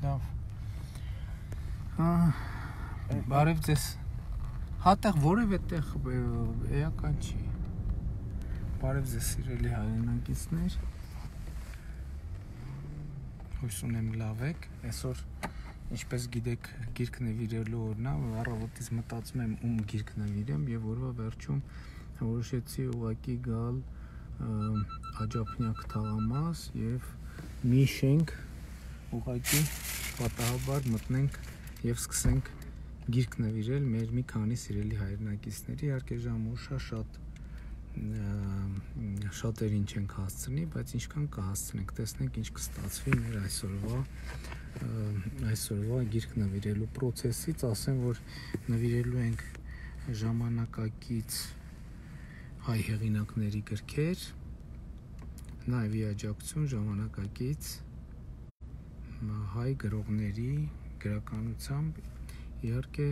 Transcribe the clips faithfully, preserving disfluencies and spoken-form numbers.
Լավ։ Բարև ձեզ։ Հատեղ որևէ տեղ էական չի։ Բարև ձեզ սիրելի հայրենակիցներ։ Հույս ունեմ լավ եք։ Այսօր, ինչպես գիտեք, գիրք նվիրելու օրն է, առավոտից մտածում եմ ում գիրք նվիրեմ եւ օրվա վերջում որոշեցի ուղակի գալ Աջափնյակ թաղամաս եւ մի շենք ուղակի պատահաբար մտնենք եւ սկսենք գիրք նվիրել մեր մի քանի սիրելի հայրենակիցների, իհարկե ժամուշա շատ շատերին չենք հասցնի, բայց ինչքան կհասցնենք, տեսնենք ինչ կստացվի մեր այսօրվա այսօրվա գիրք նվիրելու process-ից, ասեմ, որ նվիրելու ենք ժամանակակից հայ հեղինակների գրքեր, նաեւ աջակցություն ժամանակակից հայ գրողների գրականությամբ, իհարկե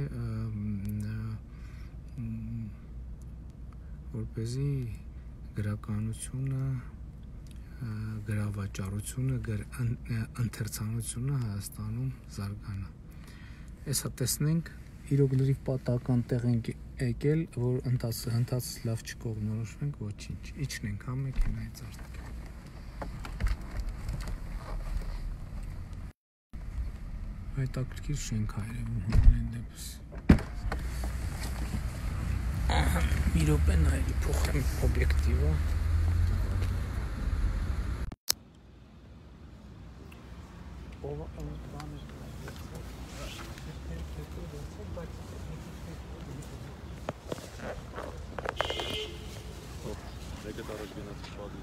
որպեսզի գրականությունը, գրավաճառությունը, ընթերցանությունը Հայաստանում զարգանա։ Այսա տեսնենք, իրոք լրիվ պատահական տեղ ենք եկել, որ ընթացից լավ չկողմնորոշվենք, ոչինչ, իջնենք հա մեքենայից արդեն։ Հետաքրքիր շենք հայրեվում համենայն դեպս։ Մի րոպե նայելի փոխեմ օբյեկտիվը։ Ով այն բանը Եկեք առաջ գնաց պատի։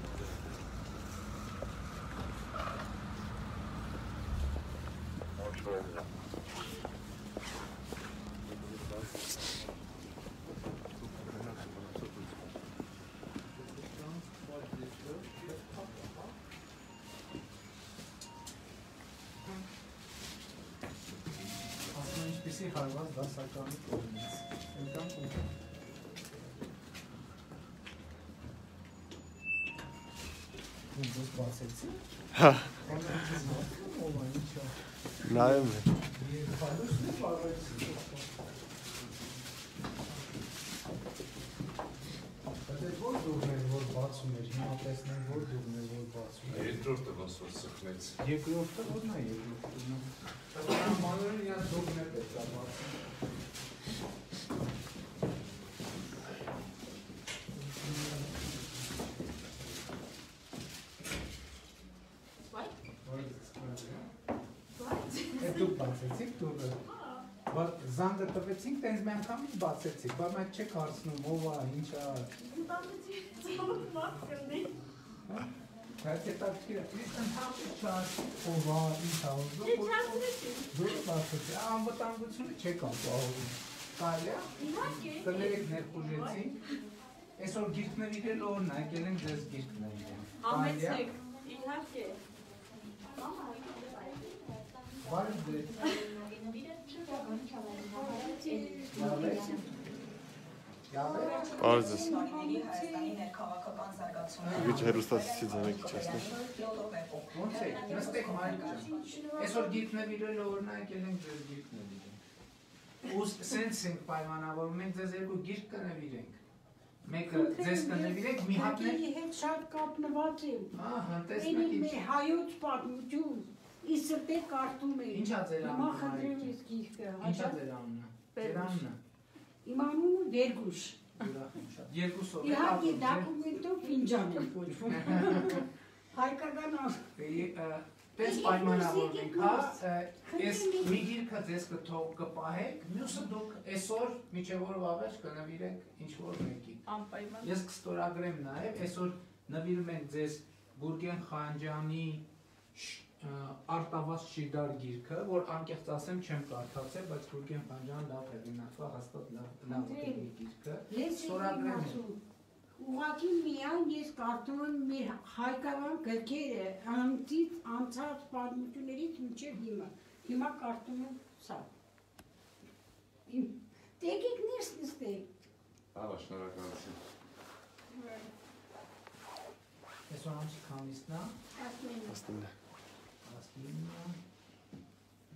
Ինչպեսի հարված դասականի կողմից։ Ելկանք ու Ոնց բացեցի։ Հա։ Ո՞վ է ինչա։ Նայում է։ Երբալուսն է բարեցի։ Բայց որ դուռներ որ բացում էր, հիմա տեսնենք որ դուռներ որ բացում է։ Երկրորդը ոնց որ սխնեց։ Երկրորդը ո՞րն է երկրորդը։ Մանորեն իրաց դուռներ պետք է բացում։ Դուք բացեցիք դուռը, բայց զանգը տվեցինք, տենց մի անգամից բացեցիք, բայց այդ չեք հարցնում, ով է, ինչ է։ Բայց հետաքրքիր է, իսկ ընդհանրապես չհասցնի, ով է, ինչ է, դուռը բացեցի, անվտանգությունը չեք ապահովում։ Կարելի է։ Կներեք ներխուժեցինք, այսօր գիրք նվիրելու օրն է, եկել ենք ձեզ գիրք նվիրել։ Համեցեք, իհարկե։ Բարև ձեզ։ Բարև ձեզ։ Գիչ հերոստացիցի ձանեք իչասներ։ Ոնց եք, նստեք Մարիկ ջան։ Այսօր գիրք նվիրելու օրն է, եկել ենք ձեզ գիրք նվիրել։ Ու սենց ենք պայմանավորում, մենք ձեզ երկու գիրք կնվիրենք։ Մեկը ձեզ կնվիրենք, մի հատ Մեկի հետ շատ կապնված եմ։ Ահա, տեսնեք ինչ։ Հայոց պատմություն, իսրտե կարդում եմ։ Ինչա ձեր անունը։ Հիմա խնդրեմ ես գիրքը։ Ինչա ձեր անունը։ Ձեր անունը։ Իմ անունը Վերգուշ։ Երկու սով։ Իհարկե դոկումենտով Ֆինջան եմ կոչվում։ Հայկական Պես պայմանավորում ենք, հա, ես մի գիրքը ձեզ կպահեք, մյուսը դուք այսօր միջև օրվա վերջ կնվիրեք ինչ-որ մեկի։ Ես կստորագրեմ նաև, այսօր նվիրում ենք ձեզ Գուրգեն Խանջյանի Արտավազ Շիդար գիրքը, որ անկեղծ ասեմ չեմ կարդացել, բայց Գուրգեն Խանջյանը լավ հեղինակ է, հաստատ լավ գիրքը։ Ստորագրեմ եմ։ Ուղղակի միայն ես կարդում եմ մեր հայկական գրքերը, անցից անցած պատմություններից մինչև հիմա։ Հիմա կարդում եմ սա։ Տեկեք ներս նստեք։ Ահա, շնորհակալություն։ Այսօր ամսի քանիսն է։ Աստինը։ Աստինը։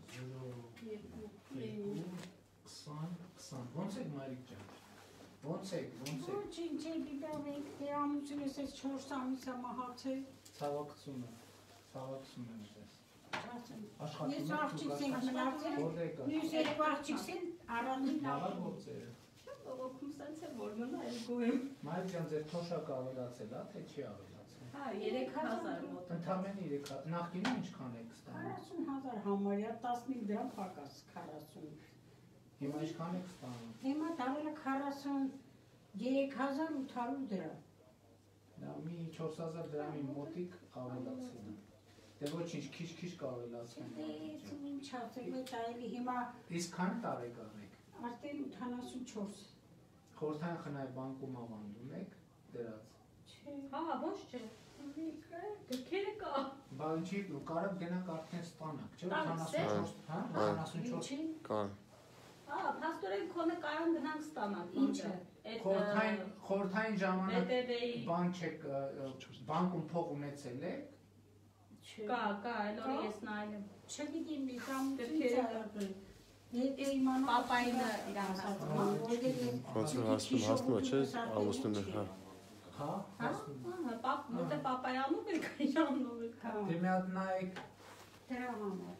Ոնց եք, ոնց եք։ Ոչինչ է դիտավեք, թե ամուսինս ես չորս ամիս է մահացել։ Ցավակցում եմ։ Ցավակցում եմ ձեզ։ Ես աղջիկս ենք մնացել, Որտե՞ղ եք։ մյուս երկու աղջիկս են առանձին Լավ ապրում։ գործեր։ Բողոքում սենց է որ մնա էլ գոհեմ։ Մայր ջան, ձեր թոշակը ավելացել է, թե չի ավելացել։ Հա, երեք հազար մոտ։ Ընդամենը երեք հազար։ Նախկինում ինչքան եք ստանում։ քառասուն հազար համարյա տասնհինգ դրամ պակաս քառասուն։ Հիմա ինչքան եք ստանում։ Հիմա դավելը քառասուն երեք հազար ութ հարյուր դրամ։ Դա մի չորս հազար դրամի մոտիկ ավելացել է։ Դե ոչինչ, քիչ-քիչ կավելացնեն։ Դե ինչ ասեմ, այդ այլի հիմա Իսկ քանի տարեկան եք։ արդեն ութանասունչորս։ Խորհրդային խնայ բանկում ավանդում եք դրած։ Չէ։ Հա, ոչ չէ։ Գրքերը կա։ Բա ինչի կարող գնանք արդեն ստանաք, չէ՞ Տանք, ութանասունչորս, հա, ութանասունչորս։ Ինչի՞։ Կան։ Հա, փաստորեն քոնը կարան գնանք ստանանք։ Ինչը։ Խորհրդային խորհրդային ժամանակ ՎՏԲ-ի բան չեք բանկում փող ունեցել եք։ կա, կա, այլոր ես նայել։ Չգիտեմ, մի կամ Գրքերը ծիծաղը։ Եթե իմանամ Պապայինը իրան հասնում։ Ոնց որ հասնում հասնում է, չէ՞, ամուսնուն է, հա։ Հա, Հա, հասնում։ հա, պապ, մոտը պապայանում եք, իրանում եք։ Հա, Դե մի հատ նայեք, դրա համար։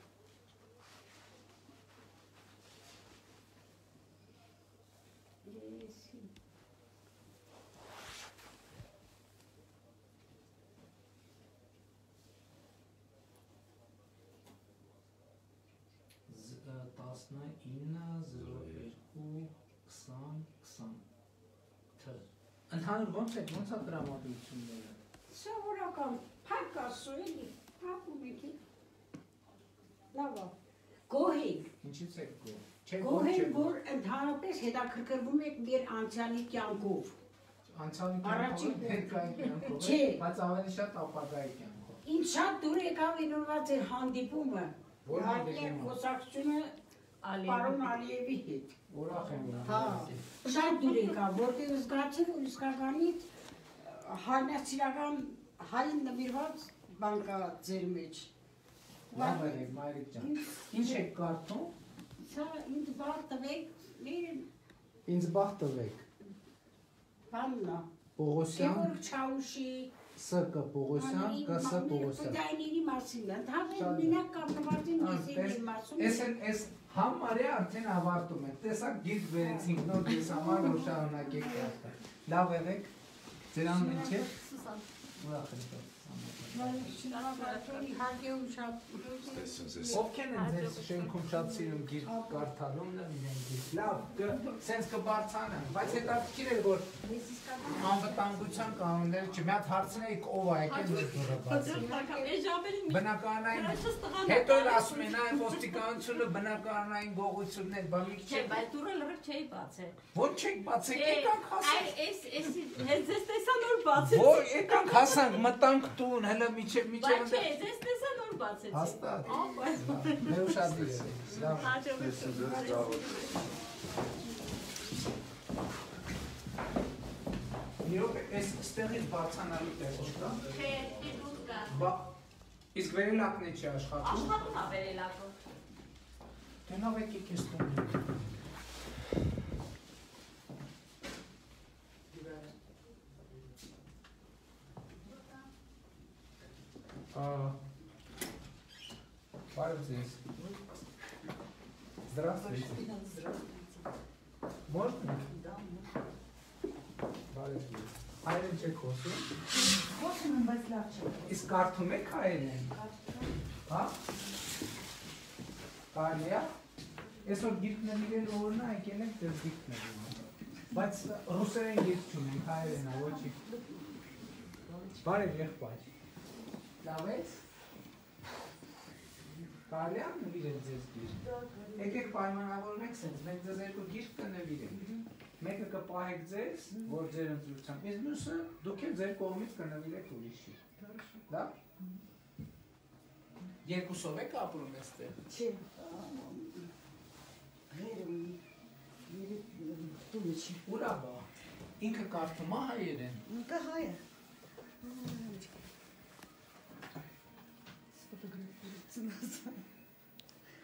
Եսի։ տասնինը զրո երկու քսան քսան Თ Ընդհանուր ոնց է, ոնց է տրամադրությունները։ Սովորական փակ ասու էլի, ապում եք։ Լավ է։ Գոհիկ։ Ինչից եք գոհ։ Չեք Գոհիկ, որ ընդհանրապես հետաքրքրվում եք մեր անցյալի կյանքով։ Անցյալի Առաջին կյանքով, հետկային կյանքով, Չէ։ բայց ավելի շատ ապագայի կյանքով։ Ինչ շատ դուր եկավ ինորված էր հանդիպումը։ Որ Իհարկե հանդիպումը։ խոսակցությունը պարոն Ալիևի հետ։ Ուրախ եմ Հա, շատ դուր եկավ, որտեղ զգացել որ իսկականից հայնասիրական հային նվիրված բան կա ձեր մեջ։ Լավ եք, մայրիկ ջան։ Ինչ եք կարդում։ Սա ինձ բաղ տվեք, մեր Ինձ բախ տվեք։ բաննա։ Պողոսյան, Գևորգ Չաուշի, Ս Կ Պողոսյան, Կ Ս Պողոսյան։ Պտայների մասին է, ընդհանրապես մենակ կապնվածին եսերի մասում։ Էս են էս համարյա արդեն ավարտում են։ Տեսակ գիրք վերեցինք նոր դες համար որ շարունակեք կարդալ։ Լավ եղեք։ Ձեր անունը ինչ է։ Ուրախ եմ։ Իհարկե ու շատ Ովքեր են ձեր շենքում շատ սիրում գիրք կարդալու, իրեն գիրք։ Լավ, սենց կբարձանան, բայց հետաքրքիր է որ անվտանգության կանոնները չի, մի հատ հարցնեիք ով է եկել մեր դուրը բացի։ Բնականային, հետո էլ ասում են այ ոստիկանությունը բնականային գողություններ, բա մի Չէ, քիչ բայց դուրը լրիվ չէի բացել։ Ոչ չեք բացեք, եկանք հասանք։ Այս էս հենց ձեզ տեսա նոր բացեցի։ Որ եկանք հասանք, մտանք տուն, հələ միջև միջև Բայց չէ, ձեզ տեսա նոր բացեցի։ Հաստատ։ Ահա։ Մեր ուշադիր է։ Լավ։ Հաջողություն։ Իրոք էս ստեղից բարձանալու տեղով կա։ Չէ, դուք կա։ Բա իսկ վերելակն է չի աշխատում։ Աշխատում է վերելակը։ Գնով եկեք էս տուն։ Բարև ձեզ։ Здравствуйте. Можно? Да, можно. Բարև ձեզ։ Հայերեն չեք խոսում։ Խոսում եմ, բայց լավ չէ։ Իսկ կարդում եք հայերեն։ Հա? Կարելի է։ Այսօր գիրք նվիրել օրն է, եկել եք դες գիրք նվիրել։ Բայց ռուսերեն գիրք չունենք, հայերեն է, ոչի։ Բարև եղբայր։ Լավ ես։ Կարելի է նվիրել ձեզ գիրք։ Եկեք պայմանավորվենք սենց, մենք ձեզ երկու գիրք կնվիրենք։ Մեկը կպահեք ձեզ, որ ձեր ընտրությամբ, իսկ մյուսը դուք էլ ձեր կողմից կնվիրեք ուրիշի։ Լավ։ Երկուսով եք ապրում այստեղ։ Չէ։ Հերում տունը չի։ Ուրա բա։ Ինքը կարդում է հայերեն։ Ինքը հայ է։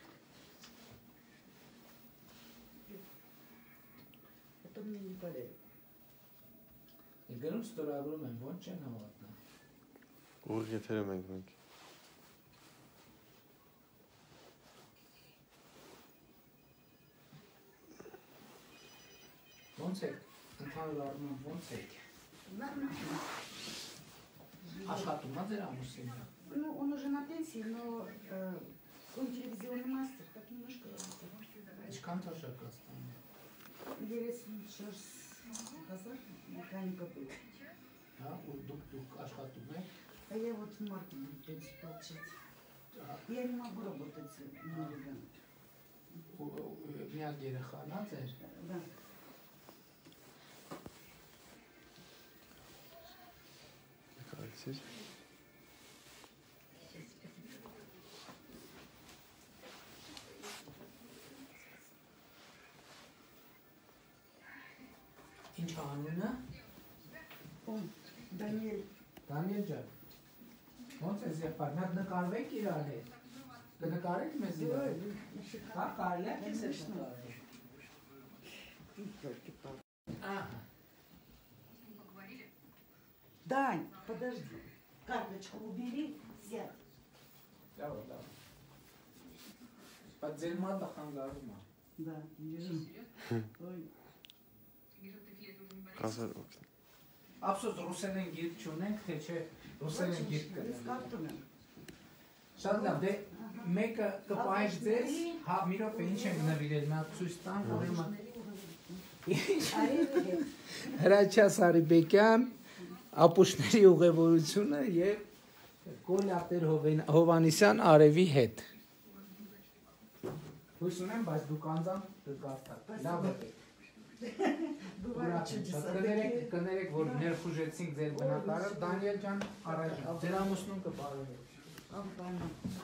Это мне не полезно. գրում ստորագրում են, ոնց չեն հավատնա։ Ուղիղ եթերում ենք մենք։ Ոնց եք, ընդհանուր առմամբ ոնց եք։ Աշխատում ա ձեր ամուսինը։ Ну, он уже на пенсии, но э, он телевизионный мастер, так немножко. Ինչքան թոշակ է ստանում։ Երես չորս հազար մեխանիկա был. Հա, ու դուք դուք աշխատում եք։ А я вот в марте буду пенсию получать. Я не могу работать на ребенка. Միակ երեխան ա ձեր։ Да. Կարծիր։ Ինչ անունը։ Он, Даниэль. Դանիել ջան։ Ոնց ես եղբայր, նա նկարվեք իրար հետ։ Կնկարեք մեզ իրար հետ։ Հա, կարելի է քեզ հետ նկարել։ Ահա։ Дань, подожди. Карточку убери, сядь. Լավ, լավ։ Բայց ձեր մատը խանգարում է։ Да, держи. Ой. Կասեր օգնի։ Ափսոս ռուսերեն գիրք չունենք, թե չէ ռուսերեն գիրք Без կնենք։ картона. Շատ լավ, դե մեկը կպայեք ձեզ, հա, մի րոպե ինչ ենք նվիրել, նա ցույց տամ, ուրեմն Հրաչյա Սարիբեկյան, ապուշների ուղևորությունը եւ Կոլյատեր Հովանիսյան Արևի հետ։ Հույս ունեմ, բայց դուք անձամբ կկարդաք։ Լավ է։ Бывают чудеса Կներեք, такие. կներեք, որ ներխուժեցինք ձեր բնակարանը, Դանիել ջան, առաջ։ Ձեր ամուսնուն կբարևեք։ Ահա.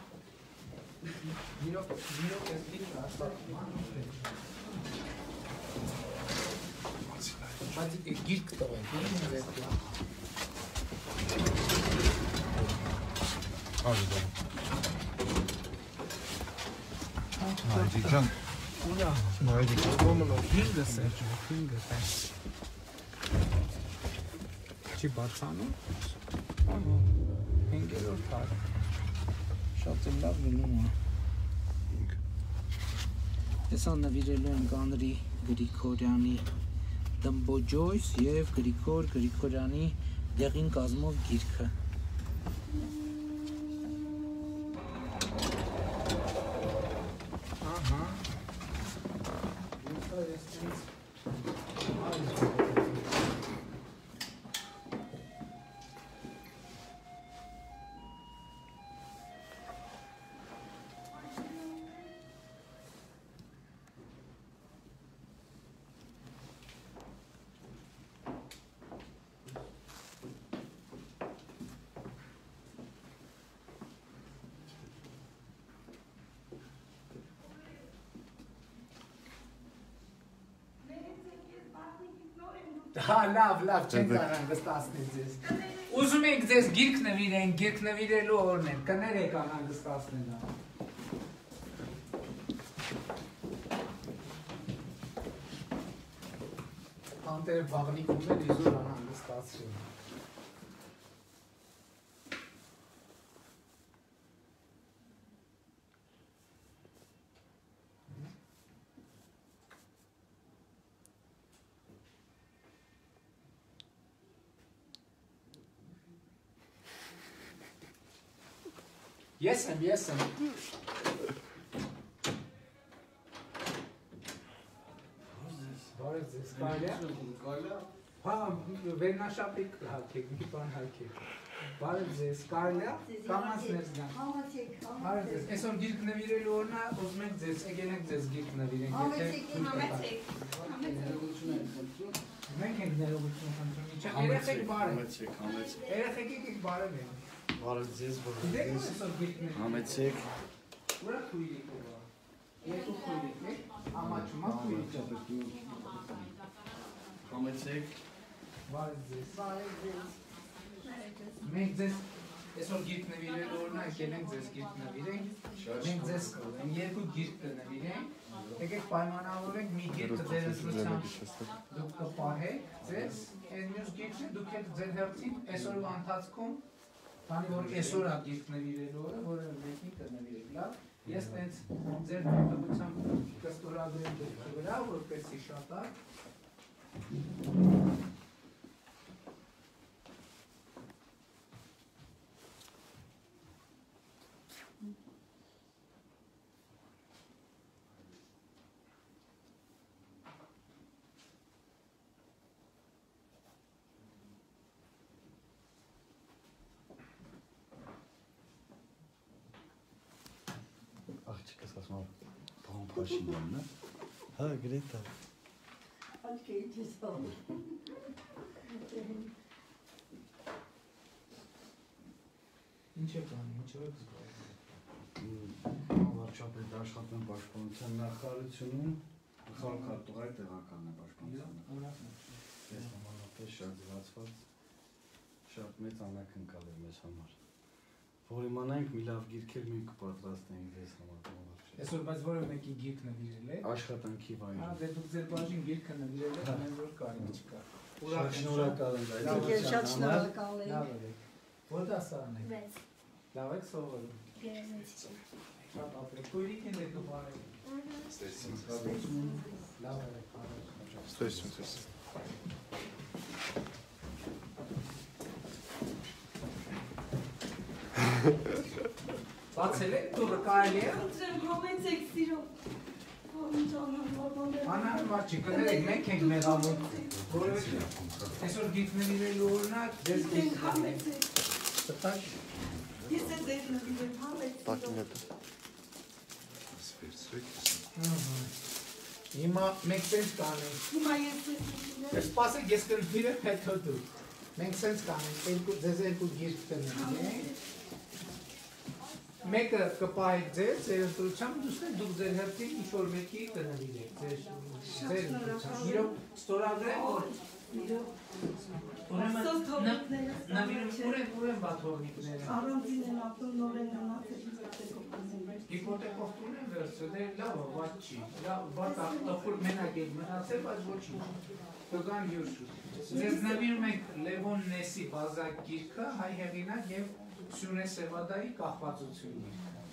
Մի րոպե, մի րոպե ես գիտեմ, աշխատում եմ։ Բայց գիրք տվեք, գիրք ձեր։ Hadi Haydi can. Haydi olmalı. Հինգս է, հինգս է։ Չի բացանում։ Հինգերորդ հարկ։ Շատ էլ լավ գնում է։ Հեսա նվիրելու եմ Գանրի Գրիգորյանի Դմբոջոյս և Գրիգոր Գրիգորյանի դեղին կազմով գիրքը։ Հա, լավ, լավ, չեն կարան գստասնել ձեզ։ Ուզում ենք ձեզ գիրք նվիրենք, գիրք նվիրելու օրն են, կներեք անհանգստացնել։ Անտերը բաղնիկում են իզոր անհանգստացրին։ Ես եմ, ես եմ։ Բարև ձեզ, կարելի է։ Հա, վերնաշապիկ հալքեք, մի բան հալքեք։ Բարև ձեզ, կարելի է, կամաց ներս գան։ Բարև ձեզ, այսօր գիրք նվիրելու օրն է, ուզում ենք ձեզ, եկել ենք ձեզ գիրք նվիրենք, եթե մենք ենք ներողություն խնդրում, իչա, երեխեք բարև։ Երեխեք եկեք բարև ենք։ Բարև ձեզ, Դեք բարև ես այսօր գիրք նվիրենք։ Համեցեք։ Ուրա քույրիկ ովա։ Երկու քույրիկ եք, ամաչումա քույրիկ եք։ Համեցեք։ Բարև ձեզ։ Մենք ձեզ այսօր գիրք նվիրելու օրն եկել ենք ձեզ գիրք նվիրենք։ Մենք ձեզ ձեզ կողեմ, երկու գիրք կնվիրենք, եկեք պայմանավորենք մի գիրքը ձեր ընտրությամբ դուք կպահեք ձեզ, այս մյուս գիրքը դուք եք ձեր հերթին այսօրվա ընթացքում, քանի որ այսօր է գիրք նվիրելու օրը, որևէ մեկին կնվիրեք, լավ, ես տենց ձեր թույլտվությամբ կստորագրեմ գրքի վրա, որպեսզի շատ է Աղջիկս ասում եմ, բան Փաշինյանն է։ Հա, գրետ է։ Ալկեի դիսով։ ինչ եք անում, ինչ եք զգում։ Վարչապետ աշխատում պաշտպանության նախարարությունում, գլխավոր քարտուղարի տեղականն է պաշտպանության։ Ես համանապես շատ զվարճված, շատ մեծ անակնկալ է մեզ համար։ Որ իմանանք մի լավ գիրքեր մենք կպատրաստենք ես համար։ Այսօր բայց որևէ մեկի գիրք նվիրել եք։ Աշխատանքի վայր։ Հա, դե դուք ձեր բաժին գիրքը նվիրել եք, ամեն որ կարիք չկա։ Շատ շնորհակալ եմ այդ Եկել շատ շնորհակալ եմ։ Լավ եք։ Որ դասարան եք։ վեց Լավ եք սովորում։ գերեզեցի Շատ ապրեք։ Քույրիկ են եք բարեք։ Լավ եք, բարեք։ Ստեսություն, ստեսություն։ Բացել եք դուրը կարելի է։ Ոնցրեմ համեցեք սիրո Անան մարչի, կներեք, մենք ենք մեղավոր, որովհետև այսօր գիրք նվիրելու օրինակ, դες գիրք համեցեք տտակ։ Ես է ձեր նվիրել համեցեք Տակինետը։ Հիմա մենք սենց կանենք, Հիմա ես ես սպասեք, ես կնվիրեմ հետո դու, մենք սենց կանենք, ձեզ երկու գիրք կնվիրենք, մեկը կպահեք ձեզ, ձեր ընտրությամբ դուք ձեր հերթին ինչ-որ մեկի կնվիրեք, ձեր ընտրությամբ, իրոք ստորագրեք, որ նվիրում ուրեն բաթողնիկները, Առանձին են ապրում նորեն հնացել հիպոտեկով տուն են վերցը, դե լավ, վատ չի, վատ ախոր մենակ եք մնացել, բայց ոչինչ, կգան յուրշու, ձեզ նվիրում ենք Լևոն Նեսի բազակ գիրքը, հայ հեղինակ և Սյունե Սևադայի կախվածությունն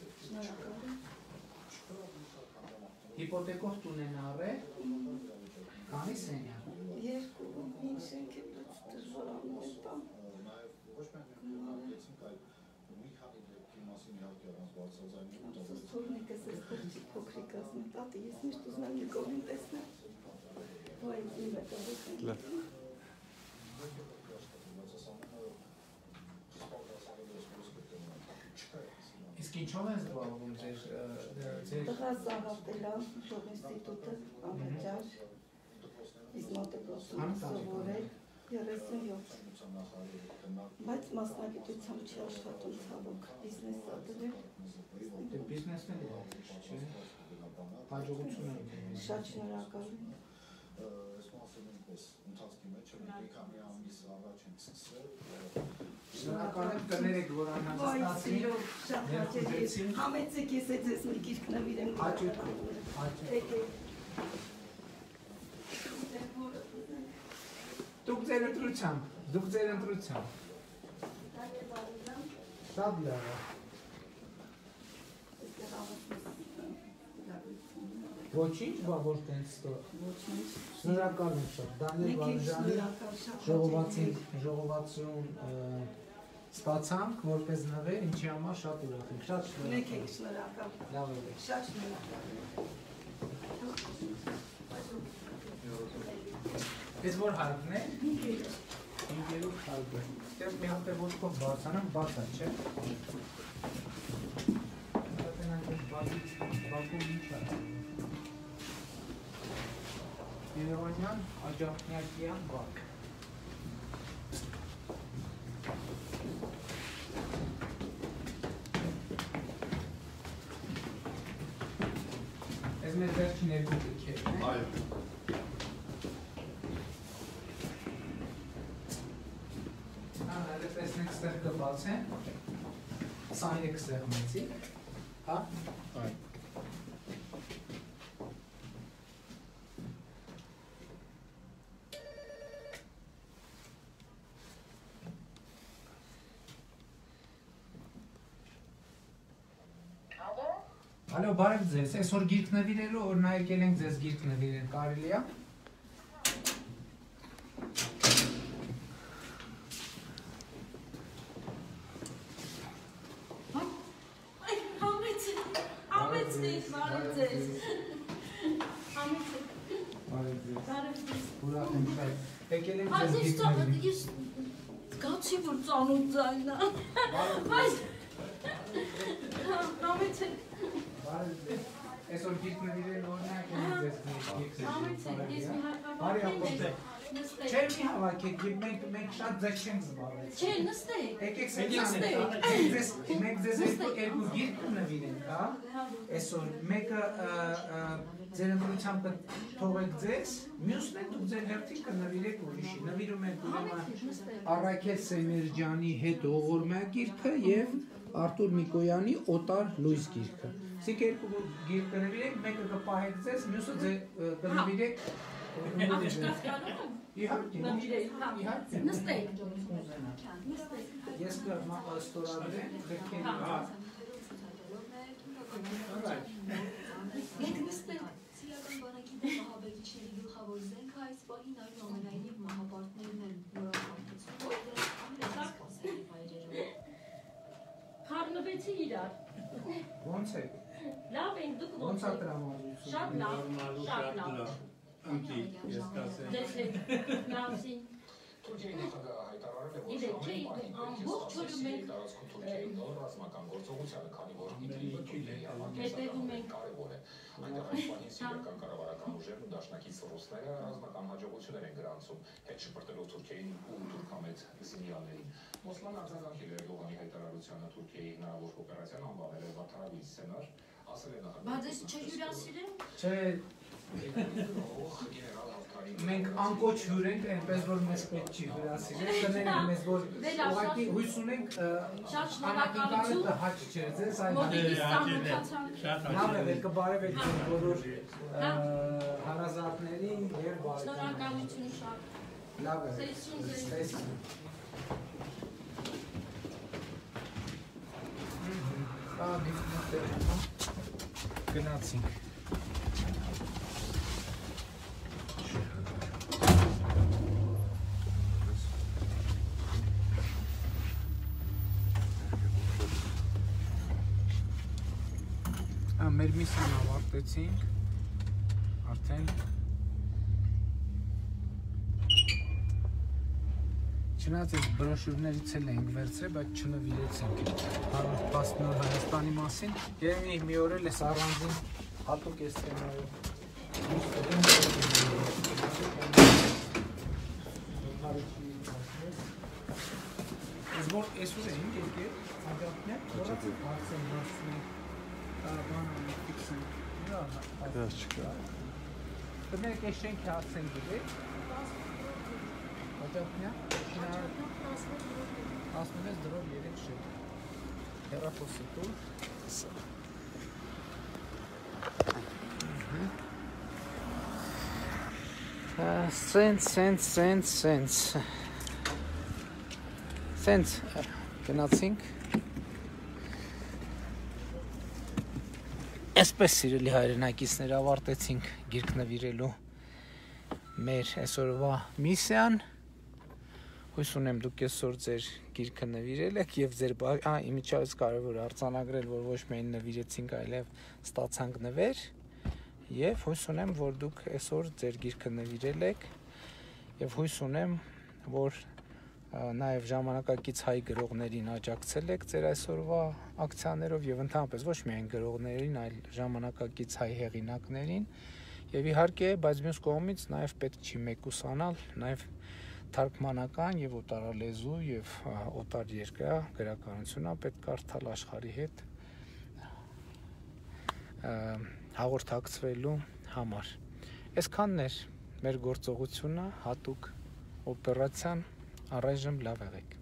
Հիպոտեկով տուն են առել, կանի սենյակ։ Երկու, ինչ ենք է դժվարանում են տան Թորնիկս ես խրճի փոքրիկ ասում տատի, ես միշտ ուզում եմ մի կողին տեսնել Ոյ, իմ է տողություն Իսկ ինչով են զբաղվում ձեր Տղա զավատելա, ժողինստիտուտը, ամեջար, իզմատեգրոսում սովորել, երեսունյոթ Բայց մասնագիտությամբ չի աշխատում ցավոք, բիզնես է դրել Դե բիզնեսն է չէ, հաջողություն է Շատ շնորհակալ եմ Շնորհակալ եմ կներեք, որ Վայ, անհանգստացին սիրով, շատ հաճելի Համեցեք ես է ձեզ մի գիրք նվիրեմ Հաճույք, հաճույք Եկեք Դուք ձեր ընտրությամբ, դուք ձեր ընտրությամբ Շատ լավ է Ոչինչ, բա որ տենց ստոր Շնորհակալ եմ շատ, Դանիել Վարժանի ժողովածություն ստացանք, որպես նվեր, ինչի համար շատ ուրախ ենք, շատ Մեկ շնորհակալ եք շնորհակալ Լավ եք Շատ շնորհակալ Ես որ հարկն է, ինգերուկ հարկը Դες մի հատ է ոտքով բարձանամ, բացա, չէ Հատենանք ես բակում ինչ է Երևանյան աջախնյակյան բակ Ես մեր վերջին երկու դիքերն է Այո Տեսնենք ստեղ կբացեն, սայրեք սեղմեցի, հա, Ալո, բարև ձեզ, այսօր գիրք նվիրելու, որ նա եկել ենք ձեզ գիրք նվիրել, կարելի է։ Եկել ենք ձեզ գիրք նվիրել։ Գացի որ ծանոթ ձայնա։ Բայց համեցեք։ Այսօր գիրք նվիրել օրինակ ենք ձեզ գիրք Համեցեք, ես մի Բարի հարկավոր ապօրտե։ Չէ, մի հավաքեք, մենք մենք շատ ձեզ չենք զբաղվել։ Չէ, նստեք։ Եկեք Նստեք։ ձեզ մենք ձեզ երկու գիրք նվիրենք, հա։ Այսօր մեկը ձեր ընտրությամբ թողեք ձեզ, մյուսն է դուք ձեր հերթին կնվիրեք ուրիշի։ Նվիրում ենք ուրեմն Առաքել Սեմերջյանի Հետ ողորմյա գիրքը եւ Արտուր Միկոյանի Օտար լույս գիրքը։ Սիկ երկու գիրք կնվիրենք, մեկը կպահեք ձեզ, մյուսը կնվիրեք Իհարկե, իհարկե։ Նստեք։ Ես կստորագրեմ գրքերի հետ։ Եք նստեք։ Սիրական բանակի մահաբերիչների գլխավոր զենքը այս պահին այնուամենայնիվ մահապարտներն են նորամարտություն, որ դրանց ամենասպասելի վայրերում։ Խառնվեցի իրար։ Ոնց է։ Լավ են, դուք Ոնց ոնց է եք։ տրամադրությունը։ Շատ լավ, շատ լավ։ Ընկի, ես կասեմ։ Դες եք, լավսին։ Գիտեք, չէ, ամբողջ օրը մենք ռազմական գործողությանը, քանի որ Իդլիբի հետևում ենք։ կարևոր է։ Այնտեղ այս պահին սիրիական կառավարական ուժերն ու դաշնակից ռուսները ռազմական հաջողություններ են գրանցում հետ շպրտելով Թուրքիային ու թուրքամետ զինյալներին։ Մոսկվան արձագանքել է Էրդողանի հայտարարությանը Թուրքիայի հնարավոր օպերացիան անվանել է վատթարավի սցենար, ասել է նախագահ։ Բայց ես չհյուրասիրեմ։ Չէ, մենք անկոչ հյուր ենք, այնպես որ մեզ պետք չի հյուրասիրել, կներեք մեզ, որ ուղղակի հույս ունենք անակնկալը հաճ չէ ձեզ, այլ լավ է, կբարևեք ձեր բոլոր հարազատներին և բարեկամներին։ Շնորհակալություն շատ։ Լավ է, Սեյսուն ձեզ։ տեսք։ Գնացինք։ Մեր միսիան ավարտեցինք, արդեն չնայած այս բրոշյուրներից էլ ենք վերցրել, բայց չնվիրեցինք փաստնոր Հայաստանի մասին, երևի մի օր էլ ես առանձին հատուկ ես թեմայով Ես որ այսօր էինք եկել, աջապնյակ, որած հարցեն հարցնենք Biraz çıkar. Demek eşen kağıtsın gibi. Hocam ne? Aslında drop yedek şey. Terapositu. Sense, sense, sense, sense. Sense. Գնացինք Այսպես սիրելի հայրենակիցներ ավարտեցինք գիրք նվիրելու մեր այսօրվա միսիան հույս ունեմ դուք այսօր ձեր գիրքը նվիրել եք եւ ձեր ա իմիջիայից կարևոր արձանագրել որ ոչ միայն նվիրեցինք այլև ստացանք նվեր եւ հույս ունեմ որ դուք այսօր ձեր գիրքը նվիրել եք եւ հույս ունեմ որ նաև ժամանակակից հայ գրողներին աջակցել եք ձեր այսօրվա ակցիաներով եւ ընդհանրապես ոչ միայն գրողներին, այլ ժամանակակից հայ հեղինակներին եւ իհարկե, բայց մյուս կողմից նաև պետք չի մեկուսանալ նաև թարգմանական եւ օտարալեզու եւ օտար երկրյա գրականությունը պետք կարդալ աշխարհի հետ հաղորդակցվելու համար։ Այսքանն էր մեր գործողությունը հատուկ օպերացիան Առայժմ լավ եղեք։